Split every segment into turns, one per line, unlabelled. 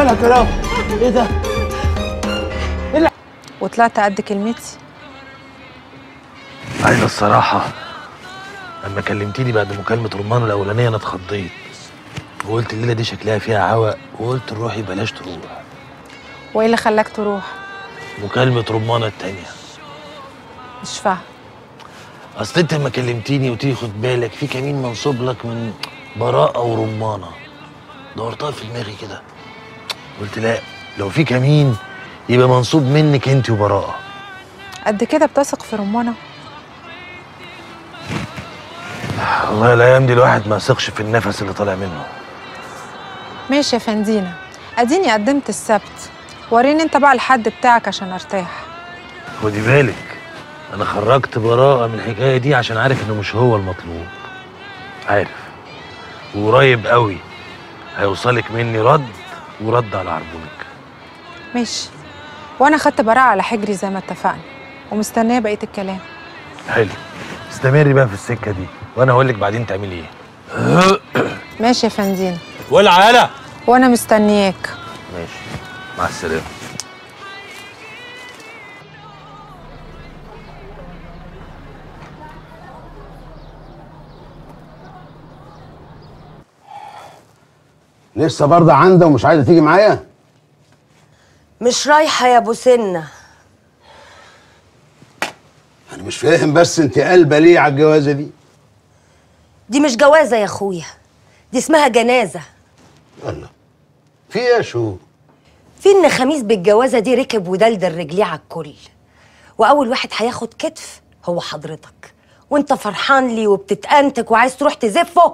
مالها كرام؟ ايه ده؟ ايه
وطلعت قد كلمتي.
عايزة الصراحة لما كلمتيني بعد مكالمة رمان الأولانية أنا اتخضيت وقلت الليلة دي شكلها فيها عوق وقلت روحي بلاش تروح.
وايه اللي خلاك تروح؟
مكالمة رمانة التانية.
مش فاهم.
أصل أنت لما كلمتيني وتيجي خد بالك في كمين منصوب لك من براءة ورمانة، دورتها في دماغي كده قلت لا، لو في كمين يبقى منصوب منك أنت وبراءة.
قد كده بتثق في رمانة؟
والله الأيام دي الواحد ما يثقش في النفس اللي طالع منه.
ماشي يا فندينا، اديني قدمت السبت، وريني انت بقى الحد بتاعك عشان ارتاح.
خدي بالك أنا خرجت براءة من الحكاية دي عشان عارف إنه مش هو المطلوب، عارف، وقريب قوي هيوصلك مني رد ورد على عربونك.
ماشي، وانا خدت براءة على حجري زي ما اتفقنا ومستنيه بقيه الكلام.
حلو، استمري بقى في السكه دي وانا هقول لك بعدين تعملي ايه.
ماشي يا فندينا.
ولا عيالة،
وانا مستنياك.
ماشي، مع السلامه.
لسه برضه عنده ومش عايزه تيجي معايا؟
مش رايحه يا ابو سنه.
انا مش فاهم بس انت قلبه ليه على الجوازه دي؟
دي مش جوازه يا اخويا، دي اسمها جنازه.
الله، في ايه يا شو؟
في ان خميس بالجوازه دي ركب ودلدل رجليه على الكل، واول واحد هياخد كتف هو حضرتك، وانت فرحان لي وبتتأنتك وعايز تروح تزفه.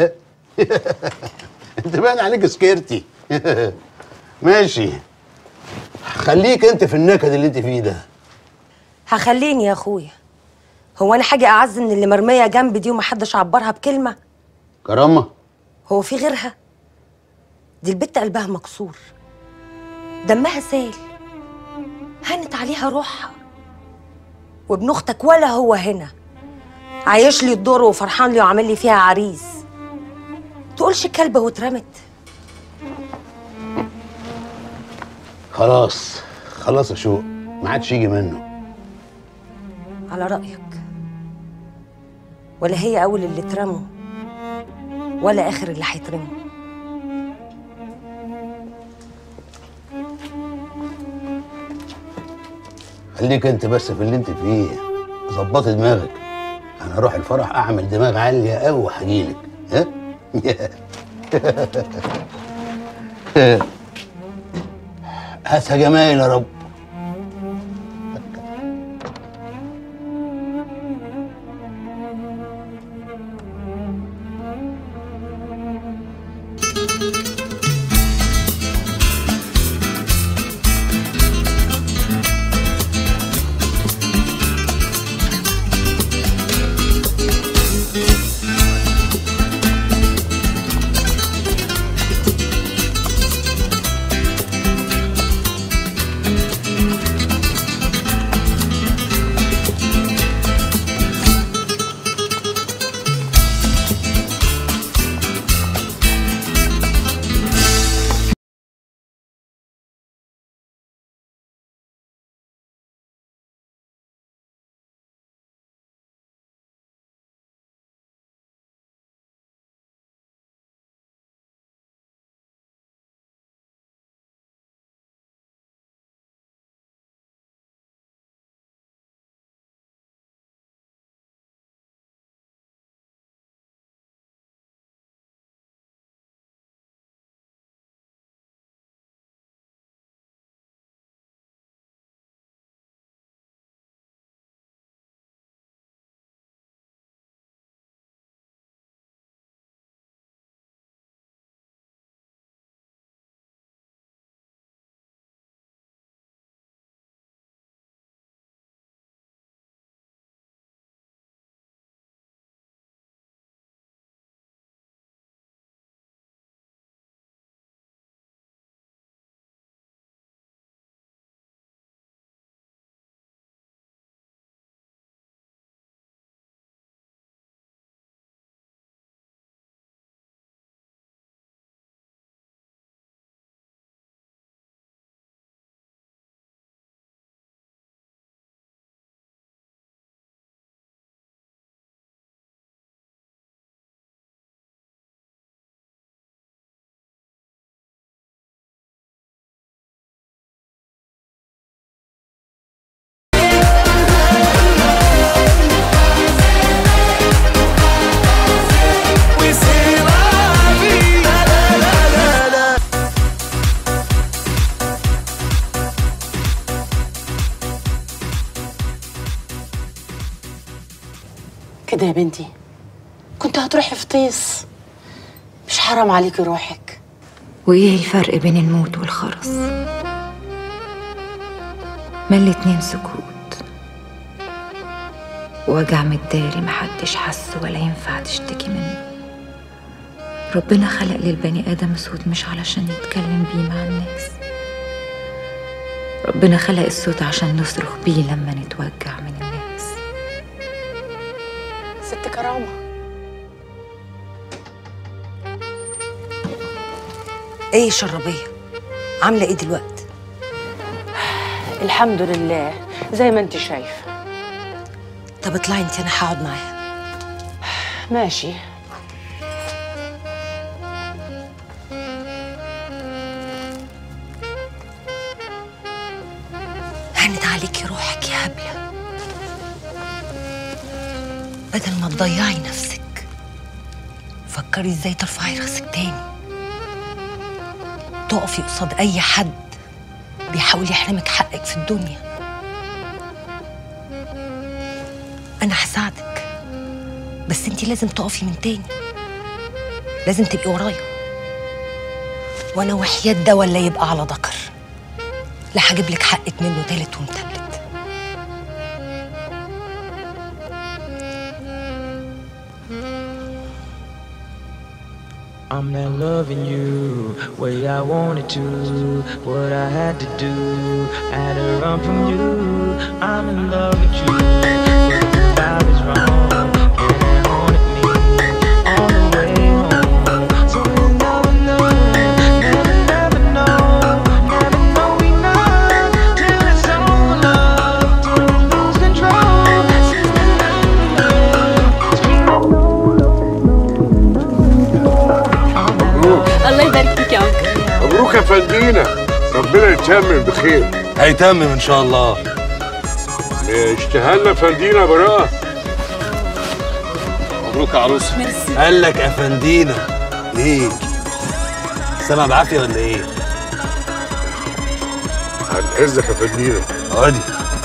انت باين عليك سكرتي. ماشي، خليك انت في النكد اللي انت فيه ده.
هخليني يا اخويا، هو انا حاجه اعز من اللي مرميه جنبي دي ومحدش عبرها بكلمه؟
كرامه؟
هو في غيرها؟ دي البت قلبها مكسور، دمها سال، هانت عليها روحها. وابن اختك ولا هو هنا، عايش لي الدور وفرحان لي وعامل لي فيها عريس، تقولش كلبه واترمت؟
خلاص خلاص يا شوق، ما عادش يجي منه.
على رأيك، ولا هي أول اللي اترموا ولا آخر اللي هيترموا.
خليك انت بس في اللي انت فيه، ظبطي دماغك. انا اروح الفرح اعمل دماغ عاليه قوي وهجيلك. ها؟ هاتها جمايل يا رب.
كده يا بنتي كنت هتروحي في طيس، مش حرام عليكي روحك؟
وإيه الفرق بين الموت والخرس؟ ما الاتنين سكوت، وجع متداري محدش حس ولا ينفع تشتكي منه. ربنا خلق للبني آدم صوت مش علشان يتكلم بيه مع الناس، ربنا خلق الصوت عشان نصرخ بيه لما نتوجع من الناس.
ست كرامة،
ايه يا شربيه؟ عامله ايه دلوقتي؟
الحمد لله زي ما انت شايفه.
طب اطلعي انت، انا هقعد معاها.
ماشي.
هانت عليكي روحك يا هبله، بدل ما تضيعي نفسك فكري ازاي ترفعي راسك تاني، تقفي قصاد اي حد بيحاول يحرمك حقك في الدنيا. انا هساعدك، بس انتي لازم تقفي من تاني، لازم تبقي ورايا، وانا وحياة ده ولا يبقى على ذكر لا هجيب لك حقك منه تالت ومتلت.
I'm not loving you way I wanted to, what I had to do, I had to run from you. I'm in love with you, but the vibe is wrong, and it haunted me on the way home. So we'll never know, never know enough till it's all love, till we lose control.
الله يبارك فيك يا أنكل.
مبروك يا فندينا، ربنا يتمم بخير.
هيتمم ان شاء الله.
اشتهلنا فندينا براءة.
مبروك يا عروسه. قال لك افندينا ايه؟ سامع بعافيه ولا ايه؟
على اذنك يا فندينا.
عادي.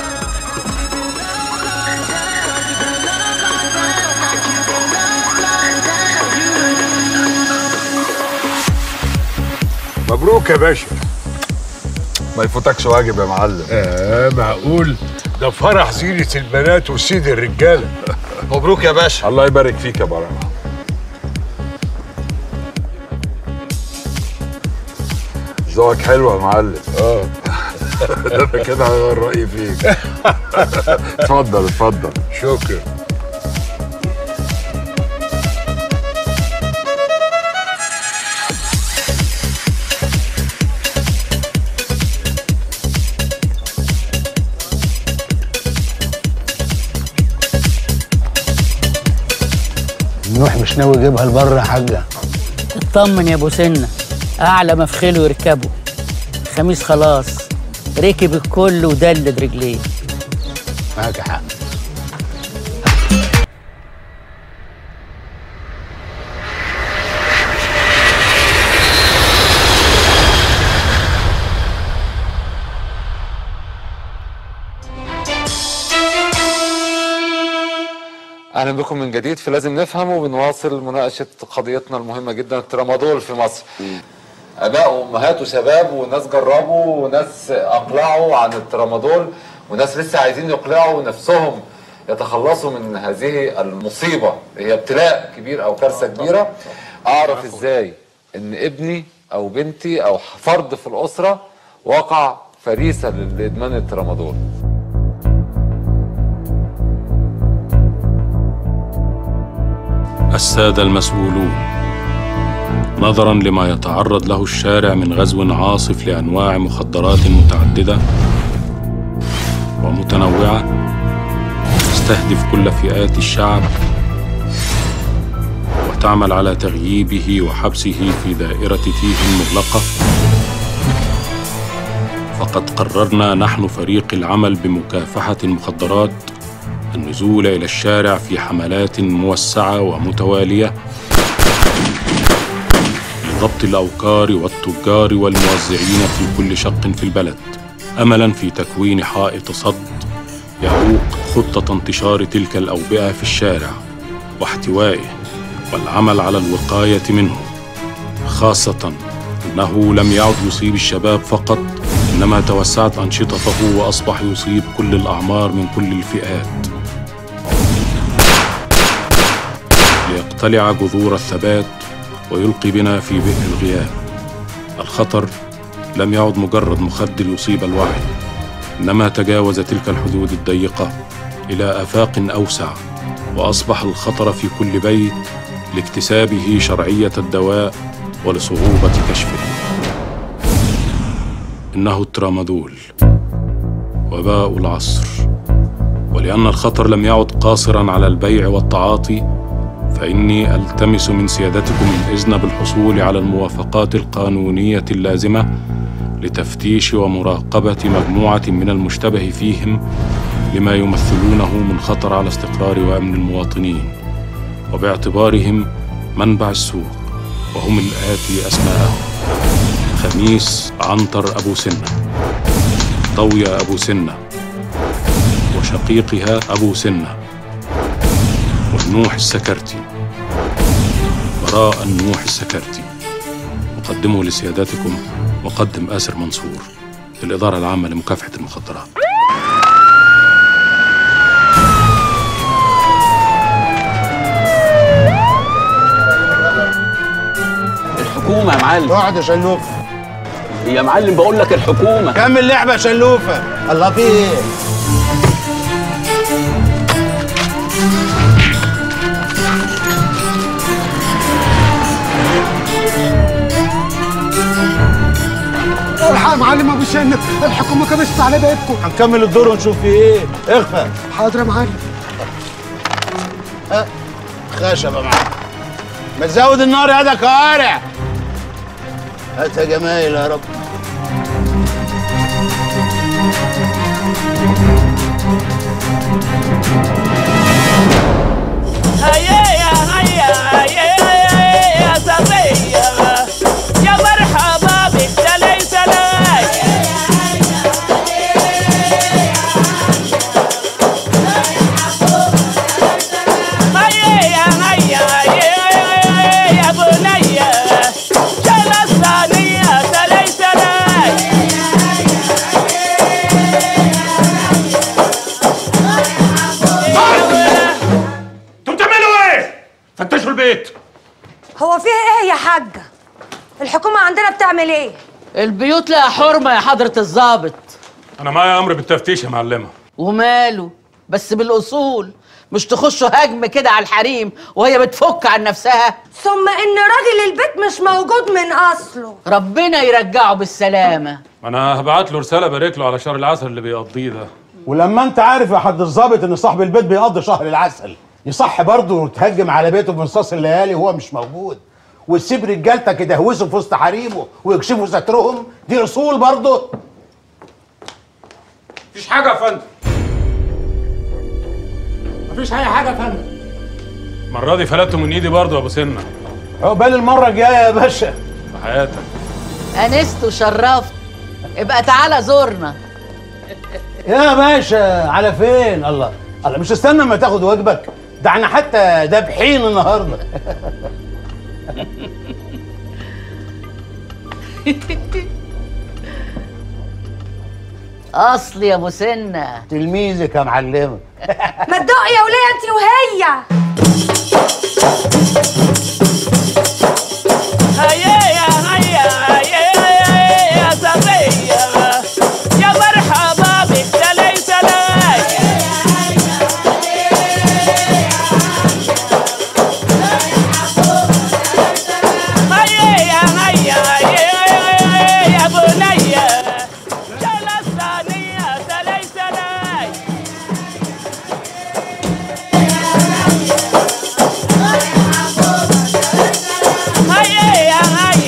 مبروك يا باشا.
ما يفوتكش واجب يا معلم.
معقول؟ ده فرح زينة البنات وسيد الرجالة.
مبروك يا باشا.
الله يبارك فيك يا براءة. ذوقك حلو يا معلم. ده انا كده هغير رأيي فيك. اتفضل اتفضل.
شكرا.
نوح مش ناوي يجيبها لبره يا حاجه؟
اطمن يا ابو سنه، اعلى ما في خيله يركبه. خميس خلاص ركب الكل ودلد رجليه.
معاك حق.
اهلا بكم من جديد في لازم نفهم، وبنواصل مناقشه قضيتنا المهمه جدا، الترامادول في مصر. اباء وامهات وشباب وناس جربوا وناس اقلعوا عن الترامادول وناس لسه عايزين يقلعوا نفسهم يتخلصوا من هذه المصيبه، هي ابتلاء كبير او كارثه كبيره. اعرف ازاي ان ابني او بنتي او فرد في الاسره وقع فريسه لادمان الترامادول.
السادة المسؤولون، نظراً لما يتعرض له الشارع من غزو عاصف لأنواع مخدرات متعددة ومتنوعة تستهدف كل فئات الشعب وتعمل على تغييبه وحبسه في دائرة تيه مغلقة، فقد قررنا نحن فريق العمل بمكافحة المخدرات النزول إلى الشارع في حملات موسعة ومتوالية لضبط الأوكار والتجار والموزعين في كل شق في البلد، أملاً في تكوين حائط صد يعوق خطة انتشار تلك الأوبئة في الشارع. واحتوائه والعمل على الوقاية منه، خاصة أنه لم يعد يصيب الشباب فقط، إنما توسعت أنشطته وأصبح يصيب كل الأعمار من كل الفئات، ليقتلع جذور الثبات ويلقي بنا في بئر الغياب. الخطر لم يعد مجرد مخدر يصيب الوعي، إنما تجاوز تلك الحدود الضيقة إلى آفاق أوسع، وأصبح الخطر في كل بيت لاكتسابه شرعية الدواء ولصعوبة كشفه. إنه الترامادول، وباء العصر. ولأن الخطر لم يعد قاصراً على البيع والتعاطي، فإني ألتمس من سيادتكم الإذن بالحصول على الموافقات القانونية اللازمة لتفتيش ومراقبة مجموعة من المشتبه فيهم لما يمثلونه من خطر على استقرار وأمن المواطنين، وباعتبارهم منبع السوء، وهم الآتي أسماءهم: خميس عنتر أبو سنة، ضوية أبو سنة، وشقيقها أبو سنة، والنوح السكرتي، براء النوح السكرتي. أقدمه لسيادتكم مقدم آسر منصور في الإدارة العامة لمكافحة المخدرات.
الحكومة يا معلم.
اقعد يا شلوفة.
يا معلم بقول لك الحكومة.
كمل لعبة يا شلوفة. الله في ايه؟
الحق يا معلم ابو سنة، الحكومة كبست على بيتكم.
هنكمل الدور ونشوف في ايه. اخفى.
حاضر يا معلم.
خشب يا معلم. ما تزود النار يا ده كوارع. هات يا جمايل يا رب.
هيا يا صبية، يا مرحبا بك سلاي سلاي. هيا يا بنية، شال الصينية سلاي سلاي.
انتوا بتعملوا ايه؟ فتشوا البيت.
هو فيه ايه يا حاجة؟ الحكومة عندنا بتعمل ايه؟
البيوت لها حرمة يا حضرة الضابط.
أنا معايا أمر بالتفتيش يا معلمة.
وماله؟ بس بالأصول، مش تخشوا هجم كده على الحريم وهي بتفك عن نفسها.
ثم ان راجل البيت مش موجود من اصله.
ربنا يرجعه بالسلامة.
أنا هبعت له رسالة بارك له على شهر العسل اللي بيقضيه ده.
ولما انت عارف يا حد الظابط ان صاحب البيت بيقضي شهر العسل، يصح برضه تهجم على بيته في نصاص الليالي وهو مش موجود، وتسيب رجالتك يدهوسوا في وسط حريمه ويكشفوا سترهم؟ دي اصول برضه.
مفيش حاجة يا فندم. مفيش أي حاجة يا فندم.
المرة دي فلتوا من إيدي برضه يا أبو سنة.
عقبال المرة الجاية يا باشا.
في حياتك.
أنست وشرفت، ابقى تعالى زورنا.
يا باشا على فين؟ الله مش استنى اما تاخد واجبك، ده احنا حتى دابحين النهارده.
اصلي يا ابو سنه
تلميذك يا معلمه.
ما تدق يا وليه انت وهي.
هيا يا صبية، يا مرحبا بك سلاي سلاي. هيا يا بنية، شال الصينية سلاي سلاي. هيا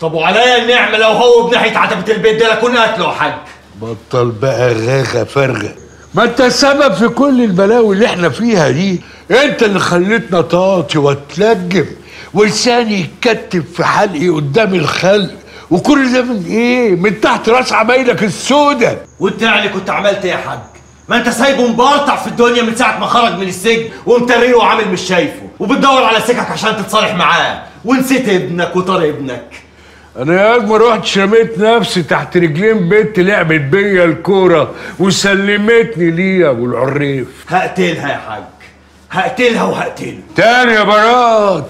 طب وعليا النعمه لو هو بناحيه عتبه البيت ده لكون قتله يا حاج.
بطل بقى غاغه فارغه، ما انت السبب في كل البلاوي اللي احنا فيها دي. انت اللي خليتنا طاطي واتلجم ولساني يتكتب في حلقي قدام الخلق، وكل ده من ايه؟ من تحت راس عمايلك السودة.
وانت يعني كنت عملت ايه يا حاج؟ ما انت سايبه مبرطع في الدنيا من ساعه ما خرج من السجن ومتريه وعامل مش شايفه، وبتدور على سكك عشان تتصالح معاه، ونسيت ابنك وطار ابنك.
انا يا ما رحت رميت نفسي تحت رجلين بنت لعبت بيا الكوره وسلمتني ليه يا ابو العريف.
هقتلها يا حاج، هقتلها وهقتله
تاني يا براء،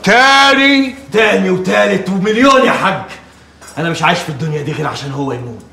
تاني
وتالت ومليون يا حاج. انا مش عايش في الدنيا دي غير عشان هو يموت.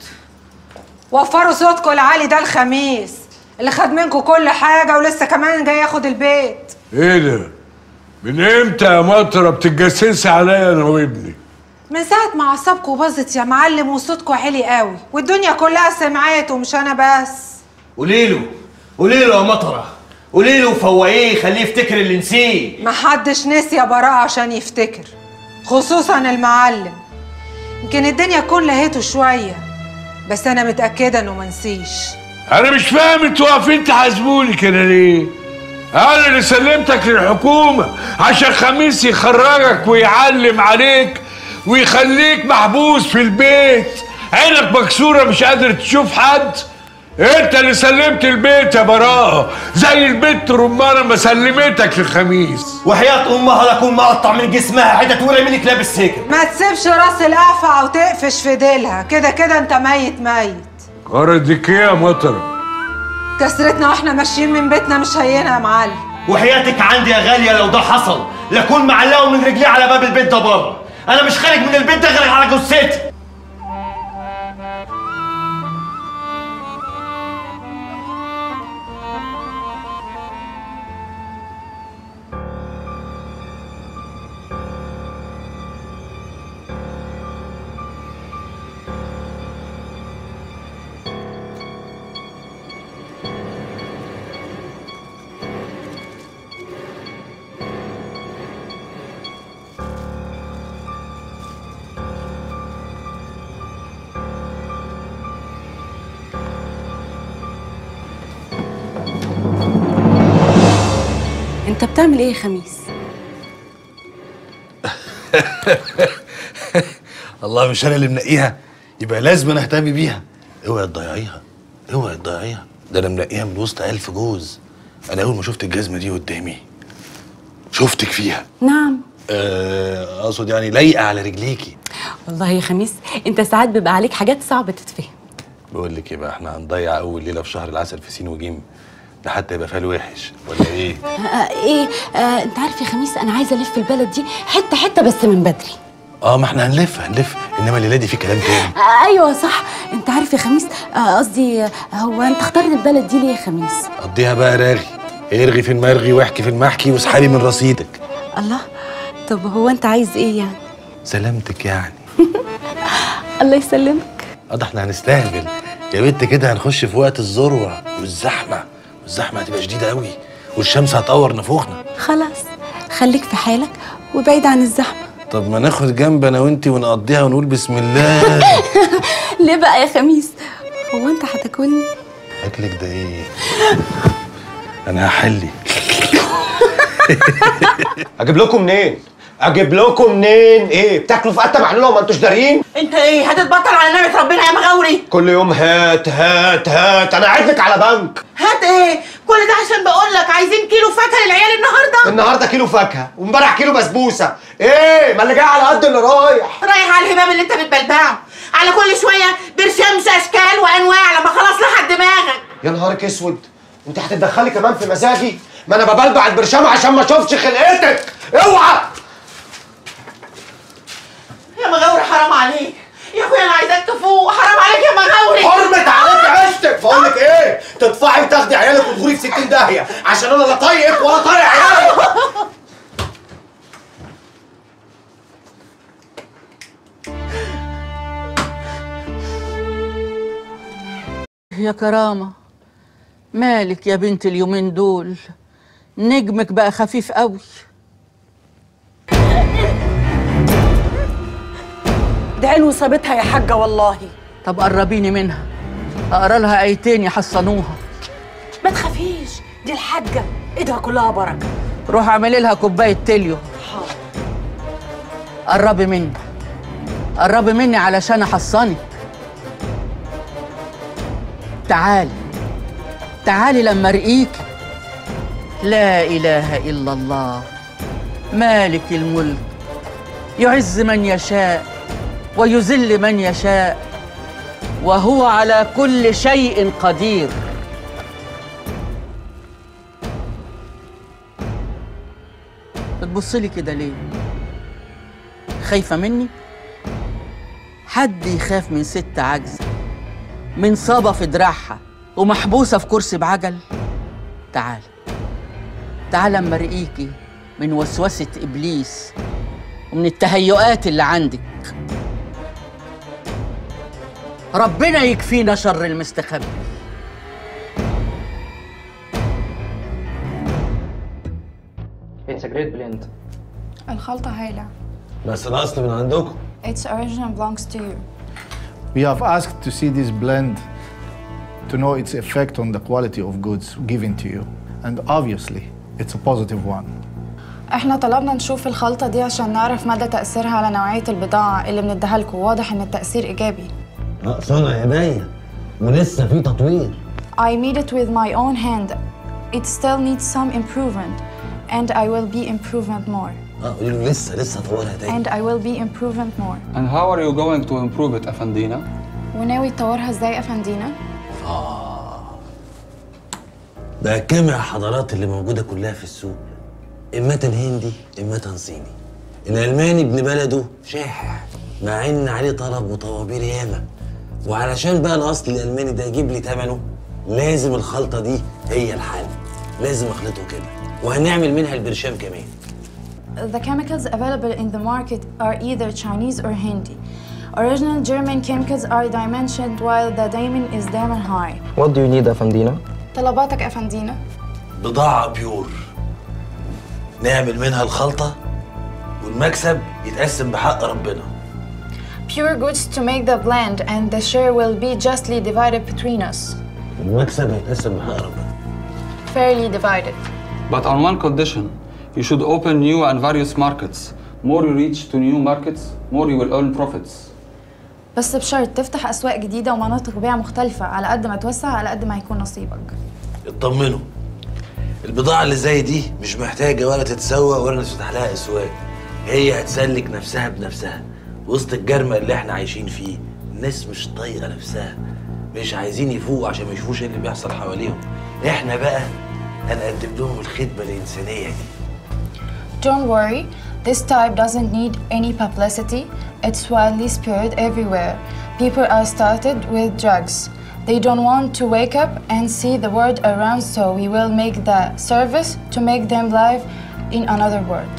وفروا صوتكم العالي ده الخميس اللي خد منكم كل حاجه ولسه كمان جاي ياخد البيت.
ايه ده؟ من امتى يا مطره بتتجسسي عليا انا وابني؟
من ساعه ما اعصابكم باظت يا معلم وصوتكم عالي قوي والدنيا كلها سمعت ومش انا بس.
قولي له يا مطره، قولي له فوقيه خليه يفتكر اللي نسيه.
محدش نسي يا براء عشان يفتكر، خصوصا المعلم. يمكن الدنيا تكون لهيته شويه بس انا متاكده انه منسيش.
انا مش فاهم انتوا واقفين تحاسبوني كده ليه؟ انا اللي سلمتك للحكومه عشان خميس يخرجك ويعلم عليك ويخليك محبوس في البيت، عينك مكسوره مش قادر تشوف حد. انت اللي سلمت البيت يا براءه، زي البت رمانه ما سلمتك لخميس.
وحياه امها لكون مقطع من جسمها حتت ورا منك لابس سجن.
ما تسيبش راس القفع وتقفش في ديلها، كده انت ميت.
قردك ايه يا مطره؟
كسرتنا واحنا ماشيين من بيتنا مش هينه يا معلم.
وحياتك عندي يا غاليه لو ده حصل لكون معلقه من رجليه على باب البيت ده بره. انا مش خارج من البيت ده غير على جثتي.
انت بتعمل ايه يا خميس؟
الله، مش انا اللي منقيها يبقى لازم انا اهتم بيها. اوعي تضيعيها، ده انا منقيها من وسط 1000 جوز. انا اول ما شفت الجزمه دي قدامي شفتك فيها.
نعم.
اقصد يعني لايقه على رجليكي.
والله يا خميس انت ساعات بيبقى عليك حاجات صعبه تتفهم.
بقول لك ايه بقى، احنا هنضيع اول ليله في شهر العسل في سين وجيم، ده حتى يبقى فال وحش ولا ايه؟
انت عارف يا خميس انا عايزه الف البلد دي حته حته بس من بدري.
ما احنا هنلف انما الليله دي في كلام تاني.
ايوه صح. انت عارف يا خميس قصدي هو انت اخترت البلد دي ليه يا خميس؟
قضيها بقى راغي، ارغي في المرغي واحكي في المحكي واسحبي من رصيدك.
الله، طب هو انت عايز ايه يعني؟
سلامتك يعني.
الله يسلمك.
ده احنا هنستهبل يا بنت كده، هنخش في وقت الذروه والزحمه هتبقى شديده قوي والشمس هتقور نفوخنا.
خلاص خليك في حالك وبعيد عن الزحمه.
طب ما ناخد جنب انا وانتي ونقضيها ونقول بسم الله.
ليه بقى يا خميس؟ هو انت هتاكلني؟
اكلك ده ايه؟ انا هحلي.
اجيب لكم منين؟ ايه بتاكلوا في قته محلوله وما انتوش دارين؟
انت ايه هتتبطل على نعمه ربنا يا مغاوري؟
كل يوم هات انا قاعد لك على بنك.
هات ايه؟ كل ده عشان بقول لك عايزين كيلو فاكهه للعيال
النهارده كيلو فاكهه وامبارح كيلو بسبوسه. ايه ما اللي جاي على قد اللي رايح
على الهباب اللي انت بتبلبعه، على كل شويه برشامش اشكال وانواع لما خلاص لحد دماغك.
يا نهارك اسود، انت هتتدخلي كمان في مزاجي؟ ما انا ببلبع البرشام عشان ما اشوفش خلقتك. اوعى
يا مغاوري، حرام عليك يا اخويا، انا عايزاك تفوق. حرام عليك يا مغاوري.
حرمت عليك عشتك. بقول لك ايه، تدفعي وتاخدي عيالك وتغوري في 60 داهيه عشان انا لا طايقك ولا طايق عيالك.
يا كرامة، مالك يا بنت اليومين دول؟ نجمك بقى خفيف قوي.
دي عين وصابتها يا حاجه والله.
طب قربيني منها اقرا لها ايتين يحصنوها.
ما تخافيش، دي الحاجه ايدها كلها بركه.
روح اعملي لها كوبايه تليو.
حاضر.
قربي مني، قربي مني علشان احصنك. تعالي تعالي لما ارقيكي. لا اله الا الله مالك الملك يعز من يشاء ويذل من يشاء وهو على كل شيء قدير. بتبصلي كده ليه؟ خايفة مني؟ حد يخاف من ست عاجزة من صابة في دراعها ومحبوسة في كرسي بعجل؟ تعالي تعالي اما ارقيكي من وسوسة إبليس ومن التهيؤات اللي عندك. ربنا يكفينا شر المستخبي.
It's a great blend.
الخلطة هايلة.
بس الأصل من عندكم.
Its origin belongs to you.
We have asked to see this blend to know its effect on the quality of goods given to you. And obviously, it's a positive one.
احنا طلبنا نشوف الخلطة دي عشان نعرف مدى تأثيرها على نوعية البضاعة اللي بنديها لكم. واضح إن التأثير إيجابي.
صنع يا باين ولسه في تطوير.
I made it with my own hand. It still needs some improvement, and I will be improvement more.
قولي له لسه طورها تاني.
And I will be improvement more.
And how are you going to improve it, أفندينا?
وناوي تطورها ازاي يا أفندينا؟
ده الجامع الحضارات اللي موجودة كلها في السوق، إما هندي إما صيني. الألماني ابن بلده شاحح مع إن عليه طلب وطوابير ياما، وعلشان بقى الأصل الألماني ده يجيب لي ثمنه لازم الخلطة دي هي الحل، لازم أخلطه كده، وهنعمل منها البرشام كمان.
The chemicals available in the market are either Chinese or Hindi. Original German chemicals are dimensioned while the diamond is diamond high.
What do you need, أفندينا?
طلباتك أفندينا؟
بضاعة بيور نعمل منها الخلطة والمكسب يتقسم بحق ربنا.
Pure goods to make the blend and the share will be justly divided between us.
المكسب هيتقسم بحق ربنا.
Fairly divided.
But on one condition, you should open new and various markets. More you reach to new markets, more you will earn profits.
بس بشرط تفتح أسواق جديدة ومناطق بيع مختلفة. على قد ما توسع على قد ما هيكون نصيبك.
اطمنوا، البضاعة اللي زي دي مش محتاجة ولا تتسوق ولا نفتح لها أسواق، هي هتسلك نفسها بنفسها وسط الجرمة اللي احنا عايشين فيه. الناس مش طايقة نفسها، مش عايزين يفوقوا عشان ما يشوفوش ايه اللي بيحصل حواليهم. احنا بقى هنقدم لهم الخدمة الإنسانية دي.
Don't worry, this type doesn't need any publicity. It's widely spread everywhere. People are started with drugs. They don't want to wake up and see the word around, so we will make the service to make them live in another world.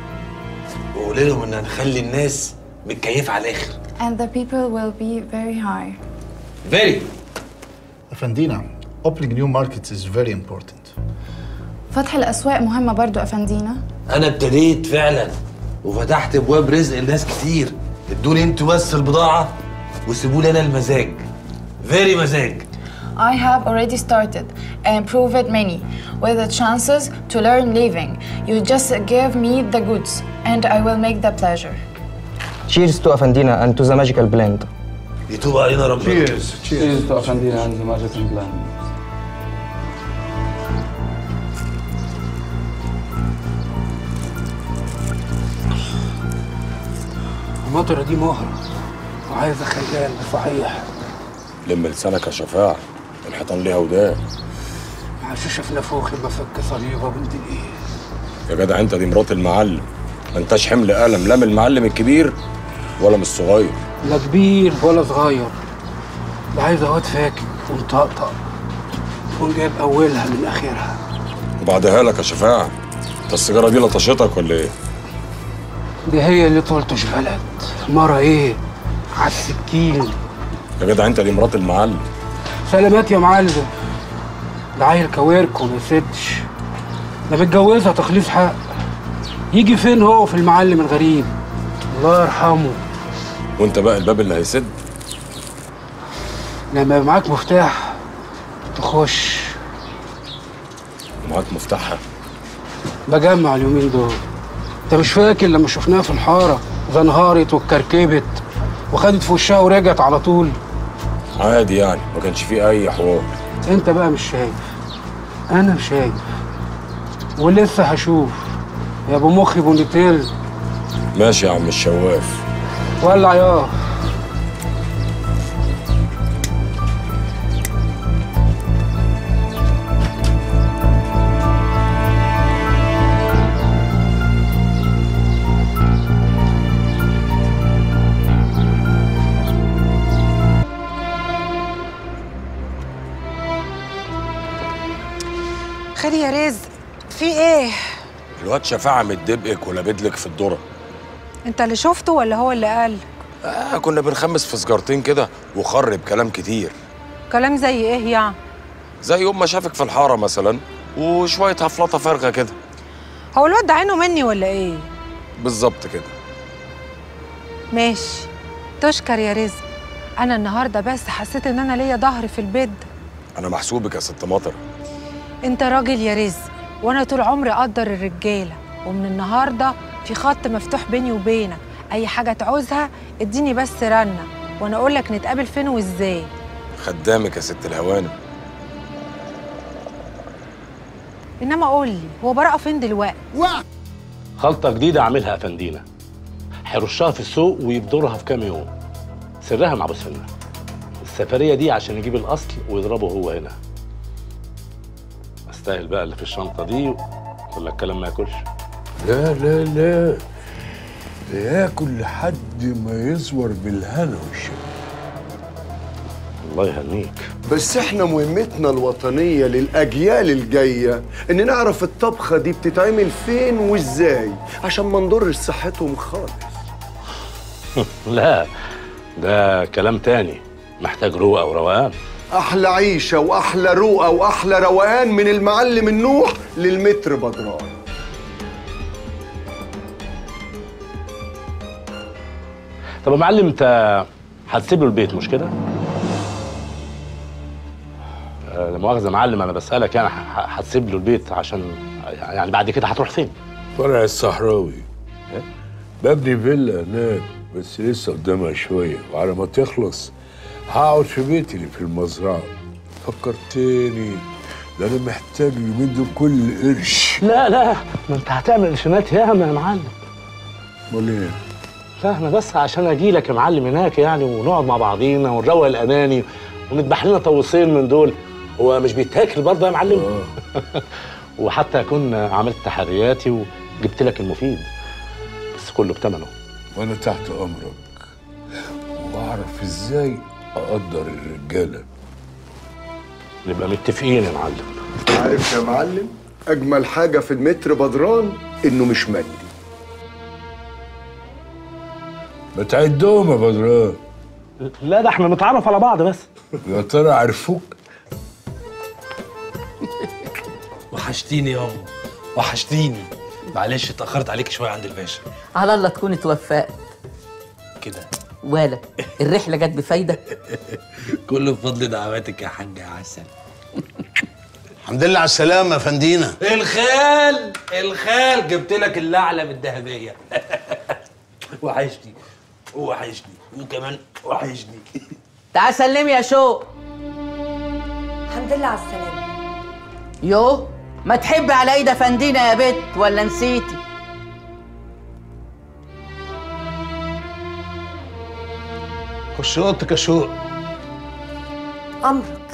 وقول لهم ان هنخلي الناس متكيفة على الآخر.
And the people will be very high.
Very.
Afandina, opening new markets is very important.
فتح الأسواق مهمة برضو أفندينا.
أنا ابتديت فعلا وفتحت أبواب رزق لناس كتير. ادوني انتوا بس البضاعة وسيبوا لي أنا المزاج. Very مزاج.
I have already started and proved many with the chances to learn living. You just give me the goods and I will make the pleasure.
Cheers to أفندينا and to the magical blend.
يتوب علينا ربنا.
Cheers to أفندينا and the magical blend.
المطرة دي مهرة وعايزة خيال صحيح.
لم لسانك يا شفاعة، الحيطان ليها ودان.
معششة في نافوخي بفك صليبة بنت الايه.
يا جدع انت دي مرات المعلم، ما انتش حمل قلم لا من المعلم الكبير ولا من الصغير.
لا كبير ولا صغير، ده عايز واد فاكك ومطقطق تكون جايب اولها من اخرها.
وبعدها لك يا شفاعة، انت السيجارة دي لطشتك ولا ايه؟
دي هي اللي طولتش بلد، مرة ايه؟ على السكين.
يا جدع انت دي مرات المعلم.
سلامات يا معلم. ده عيل كواركو ما يسيبش، ده متجوزها تخليص حق. يجي فين هو في المعلم الغريب؟ الله يرحمه.
وانت بقى الباب اللي هيسد.
لما يبقى معاك مفتاح تخش.
معاك مفتاحها؟
بجمع اليومين دول. انت مش فاكر لما شفناها في الحاره زنهارت واتكركبت وخدت في وشها ورجعت على طول؟
عادي يعني، ما كانش فيه اي حوار.
انت بقى مش شايف، انا شايف ولسه هشوف يا ابو مخي بونيتيل.
ماشي يا عم الشواف.
ولع ياه.
خير يا رزق، في ايه؟
الواد شفاعة متدبقك ولابدلك في الذرة.
انت اللي شفته ولا هو اللي قال؟
كنا بنخمس في سجارتين كده وخرب كلام كتير.
كلام زي ايه يعني؟
زي يوم ما شافك في الحارة مثلا وشوية هفلطة فارغة كده.
هو الواد ده عينه مني ولا ايه؟
بالظبط كده.
ماشي، تشكر يا رزق. انا النهارده بس حسيت ان انا ليا ظهر في البيت ده.
انا محسوبك يا ست مطر.
انت راجل يا رزق، وانا طول عمري اقدر الرجاله، ومن النهارده في خط مفتوح بيني وبينك. اي حاجه تعوزها اديني بس رنه وانا اقول لك نتقابل فين وازاي.
خدامك يا ست الهوانم.
انما قول لي، هو براءه فين دلوقتي؟
خلطه جديده عاملها افندينا، هيرشها في السوق ويبدرها في كام يوم. سرها مع ابو سنه. السفريه دي عشان يجيب الاصل ويضربه هو هنا. استاهل بقى اللي في الشنطه دي ولا الكلام ما ياكلش؟
لا لا لا، ده ياكل لحد ما يزور بالهنا والشفا.
الله يهنيك.
بس احنا مهمتنا الوطنية للأجيال الجاية إن نعرف الطبخة دي بتتعمل فين وإزاي عشان ما نضرش صحتهم خالص.
لا، ده كلام تاني محتاج روقة وروقان.
أحلى عيشة وأحلى روقة وأحلى روقان من المعلم النوح للمتر بدران.
طب يا معلم، انت هتسيب له البيت مش كده؟ لا مؤاخذة يا معلم، انا بسألك يعني هتسيب له البيت عشان يعني بعد كده هتروح فين؟
فرع الصحراوي. ببني فيلا هناك بس لسه قدامها شوية، وعلى ما تخلص هقعد في بيتي اللي في المزرعة. فكرتني، ده انا محتاج اليومين دول كل قرش.
لا لا، ما انت هتعمل قرشينات ياما يا معلم.
امال ايه؟
لا انا بس عشان اجي لك يا معلم هناك يعني، ونقعد مع بعضينا ونروق الاماني ونذبح لنا طوسين من دول. هو مش بيتاكل برضه يا معلم؟ وحتى اكون عملت تحرياتي وجبت لك المفيد، بس كله بثمنه.
وانا تحت امرك، واعرف ازاي اقدر الرجاله.
نبقى متفقين يا معلم.
عارف يا معلم، أجمل حاجة في المتر بدران إنه مش مادي.
ما تعدهم يا بدران.
لا ده احنا نتعرف على بعض بس.
يا ترى عرفوك؟
وحشتيني يابا، وحشتيني. معلش اتأخرت عليك شوية عند الباشا.
على الله تكون اتوفقت
كده.
ولا الرحلة جت بفايدة؟
كله بفضل دعواتك يا حاج عسل.
الحمد لله على السلامة يا فندينا.
الخال جبت لك الأعلم الذهبية. وحشني وكمان وحشني.
تعال سلمي يا شوق.
الحمد لله على السلامة.
يو ما تحبي على ايد فندينا يا بت ولا نسيتي؟
خش اوضتك يا شوق.
أمرك.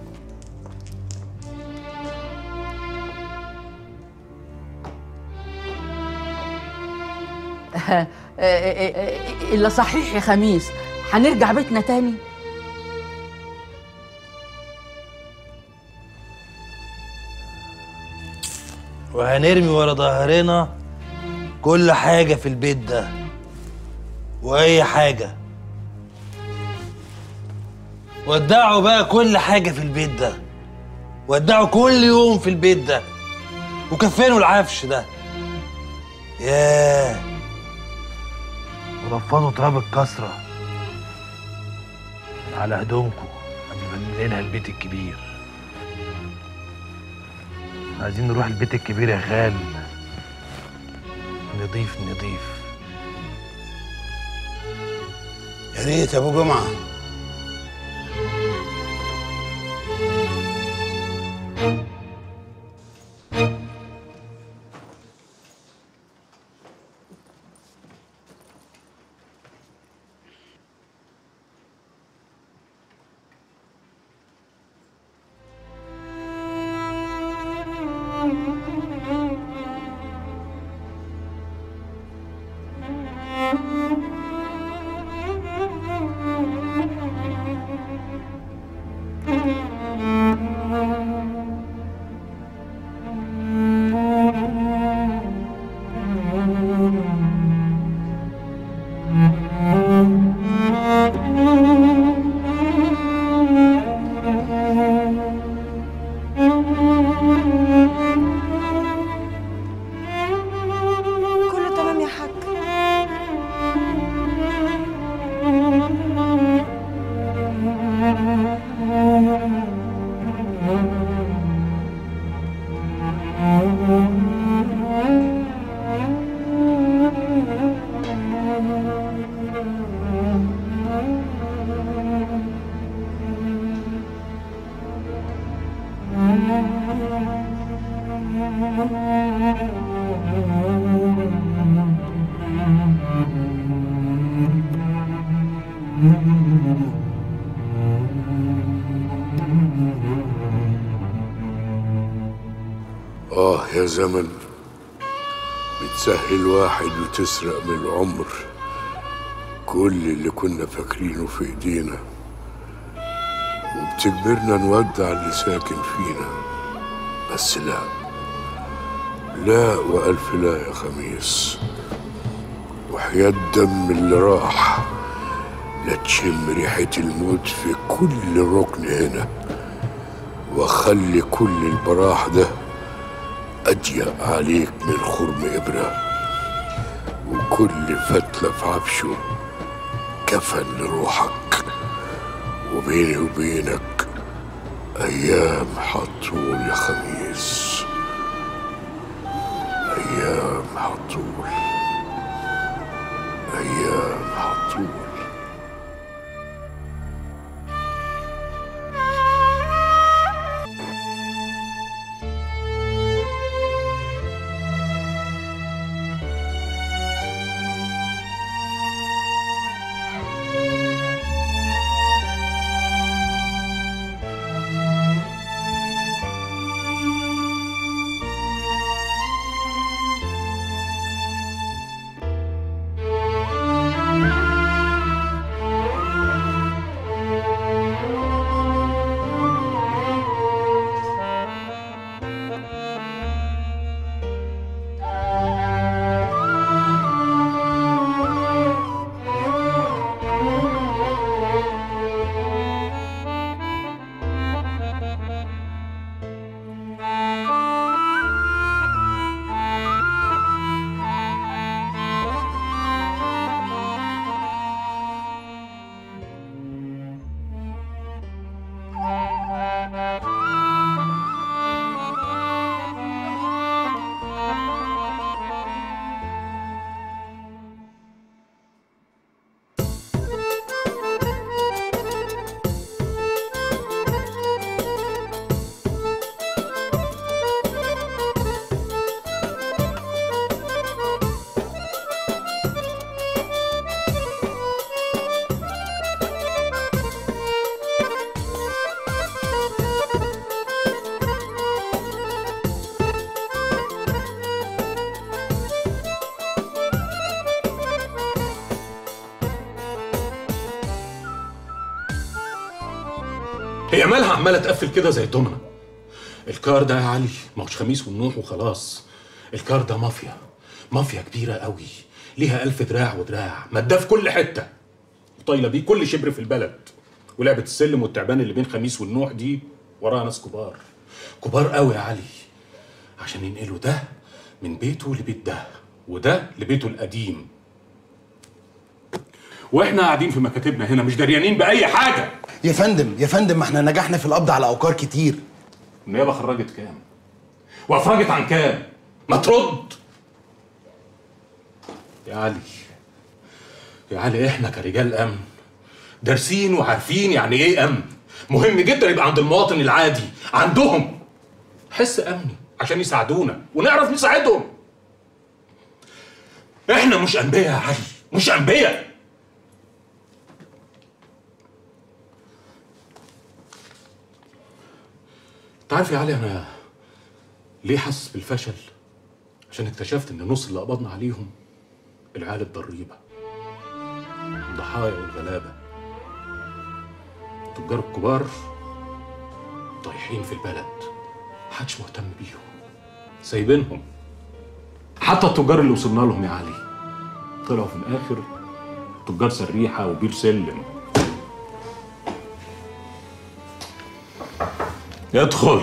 إلا صحيح يا خميس، هنرجع بيتنا تاني؟
وهنرمي ورا ظهرنا كل حاجة في البيت ده، وأي حاجة. ودعوا بقى كل حاجة في البيت ده، ودعوا كل يوم في البيت ده، وكفنوا العفش ده. ياه، ورفضوا تراب الكسرة على هدومكم قبل ما ننقلها البيت الكبير. عايزين نروح البيت الكبير يا خال، نضيف نضيف.
يا ريت يا ابو جمعه.
كله تمام يا حاج.
يا زمن بتسهل واحد وتسرق من العمر كل اللي كنا فاكرينه في ايدينا، وبتجبرنا نودع اللي ساكن فينا. بس لا لا وألف لا يا خميس، وحياة الدم اللي راح لا تشم ريحة الموت في كل ركن هنا، وخلي كل البراح ده أضيق عليك من خرم إبرة، وكل فتلة في عفشه كفن لروحك، وبيني وبينك أيام هتطول يا خميس، أيام هتطول، أيام هتطول.
هي مالها عماله تقفل كده زي الدومنه؟ الكار ده يا علي ما هوش خميس ونوح وخلاص. الكار ده مافيا، مافيا كبيره قوي، ليها 1000 دراع ودراع، ماداه في كل حته، وطايله بيه كل شبر في البلد. ولعبه السلم والتعبان اللي بين خميس والنوح دي وراها ناس كبار، كبار قوي يا علي، عشان ينقلوا ده من بيته لبيت ده، وده لبيته القديم. واحنا قاعدين في مكاتبنا هنا مش دريانين باي حاجه.
يا فندم يا فندم، ما احنا نجحنا في القبض على اوقار كتير.
النيابه خرجت كام؟ وافرجت عن كام؟ ما ترد يا علي. يا علي احنا كرجال امن دارسين وعارفين يعني ايه امن. مهم جدا يبقى عند المواطن العادي عندهم حس امني عشان يساعدونا ونعرف نساعدهم. احنا مش انبياء يا علي، مش انبياء. انت عارف يا علي انا ليه حاسس بالفشل؟ عشان اكتشفت ان نص اللي قبضنا عليهم العيال الضريبه، الضحايا والغلابه. التجار الكبار طايحين في البلد، محدش مهتم بيهم، سايبينهم. حتى التجار اللي وصلنا لهم يا علي طلعوا في الاخر تجار سريحه وبير سلم. يدخل.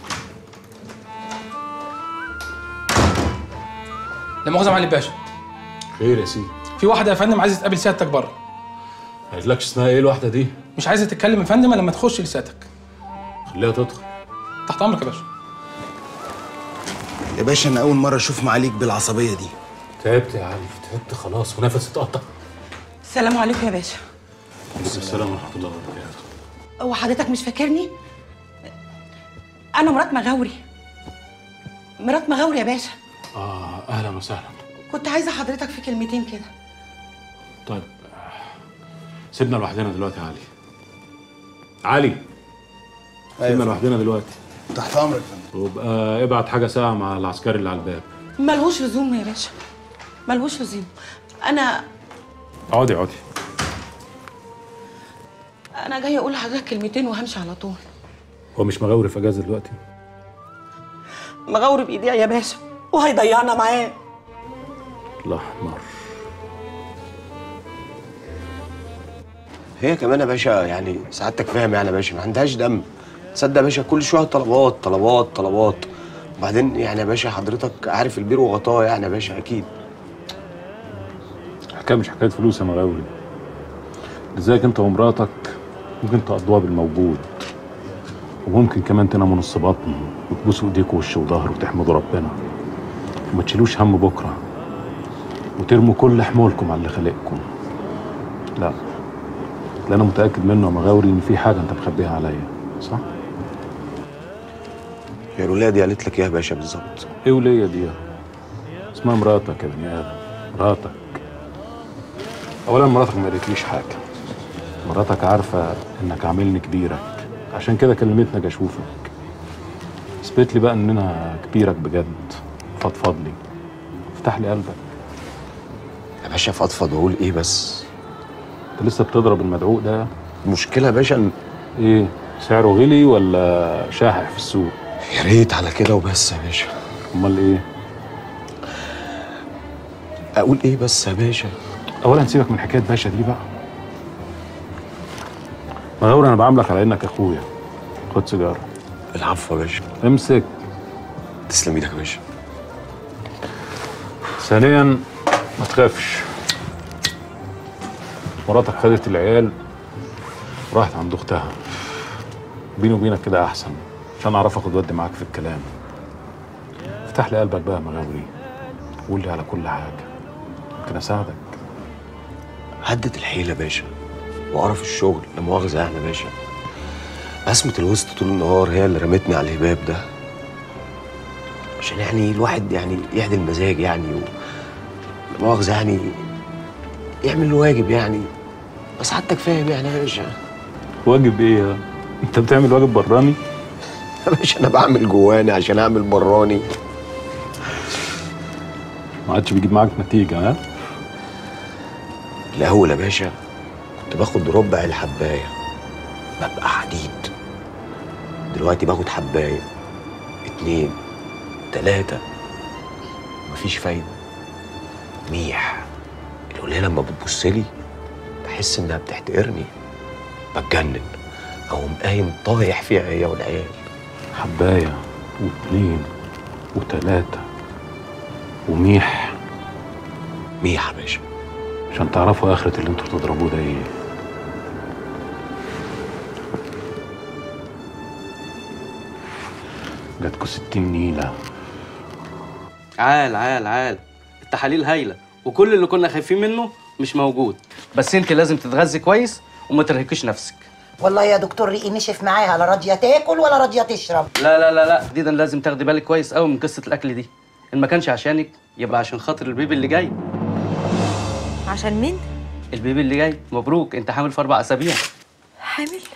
لا مؤاخذة يا معلم باشا.
خير يا سيدي.
في واحدة يا فندم عايزة تقابل سيادتك بره.
ما قالتلكش اسمها ايه الواحدة دي؟
مش عايزة تتكلم يا فندم لما تخش لسيادتك.
خليها تدخل.
تحت أمرك يا باشا.
يا باشا انا اول مرة اشوف معاليك بالعصبية دي.
تعبت يا علي، تعبت خلاص ونفسي اتقطع.
السلام عليكم يا باشا.
عليكم السلام ورحمة الله وبركاته.
هو حضرتك مش فاكرني؟ أنا مرات مغاوري. مرات مغاوري يا باشا.
اهلا وسهلا.
كنت عايزة حضرتك في كلمتين كده.
طيب سيبنا لوحدنا دلوقتي يا علي. علي سيبنا لوحدنا دلوقتي.
تحت امرك يا فندم.
وابقى ابعت حاجة ساعة مع العسكري اللي على الباب.
ملهوش لزوم يا باشا، ملهوش لزوم. أنا
اقعدي.
أنا جاية أقول لحضرتك كلمتين وهمشي على طول.
هو مش مغاوري في اجازة دلوقتي؟
مغاوري بإيديع يا باشا وهيضيعنا معاه.
الله احمر.
هي كمان يا باشا يعني سعادتك فاهم يعني يا باشا ما عندهاش دم. تصدق يا باشا كل شويه طلبات طلبات طلبات. وبعدين يعني يا باشا حضرتك عارف البير وغطاه يعني يا باشا اكيد.
الحكايه مش حكايه فلوس يا مغاوري. ازيك انت ومراتك ممكن تقضوها بالموجود، وممكن كمان تناموا نص بطن وتبوسوا ايديكوا وش وظهر وتحمدوا ربنا وما تشيلوش هم بكره وترموا كل حمولكم على اللي خلقكم. لا اللي انا متاكد منه يا مغاوري ان في حاجه انت مخبيها عليا، صح؟
يا الولايه دي قالت لك ايه يا باشا بالظبط؟
ايه وليه دي؟ اسمها مراتك يا بني ادم، مراتك. اولا مراتك ما قالتليش حاجه. مراتك عارفه انك عاملني كبيرك، عشان كده كلمتني اجي اشوفك. اثبت لي بقى ان انا كبيرك بجد. فضفض لي، افتح لي قلبك
يا باشا. فضفض واقول ايه بس؟
انت لسه بتضرب المدعوق ده؟
المشكله يا باشا
ايه؟ سعره غلي ولا شاحح في السوق؟
يا ريت على كده وبس يا باشا.
امال ايه؟
اقول ايه بس يا باشا؟
اولا سيبك من حكايه باشا دي بقى. مغاوري انا بعاملك على انك اخويا. خد سيجاره.
العفو يا باشا.
امسك.
تسلم ايدك يا باشا.
ثانيا ما تخافش، مراتك خدت العيال وراحت عند اختها. بيني وبينك كده احسن عشان اعرف اخد ودي معاك في الكلام. افتح لي قلبك بقى يا مغاوري، قول لي على كل حاجه ممكن اساعدك.
هدت الحيله يا باشا وقرف الشغل، لا مؤاخذه يعني يا باشا. قسمة الوسط طول النهار هي اللي رمتني على الهباب ده، عشان يعني الواحد يعني يهدي المزاج يعني لا مؤاخذه يعني يعمل الواجب يعني. بس حضرتك فاهم يعني يا باشا.
واجب ايه؟ انت بتعمل واجب براني؟
يا باشا انا بعمل جواني عشان اعمل براني.
ما عادش بيجيب معاك نتيجه ها؟
الاول يا باشا كنت باخد ربع الحبايه ببقى حديد. دلوقتي باخد حبايه 2 3 مفيش فايده. ميح الولايه لما بتبصلي بحس انها بتحتقرني، بتجنن اقوم قايم طايح فيها هي والعيال.
حبايه و2 و3 وميح.
ميح يا باشا،
عشان تعرفوا اخرة اللي انتوا بتضربوه ده ايه. جاتكوا 60 نيلة.
عال عال عال، التحاليل هايله وكل اللي كنا خايفين منه مش موجود، بس انت لازم تتغذي كويس وما ترهقيش نفسك.
والله يا دكتور ريقي نشف معاها، لا راضيه تاكل ولا راضيه تشرب.
لا لا لا لا، تحديدا لازم تاخدي بالك كويس قوي من قصه الاكل دي، ان ما كانش عشانك يبقى عشان خاطر البيبي اللي جاي.
عشان مين؟
البيبي اللي جاي. مبروك، انت حامل في 4 أسابيع.
حامل؟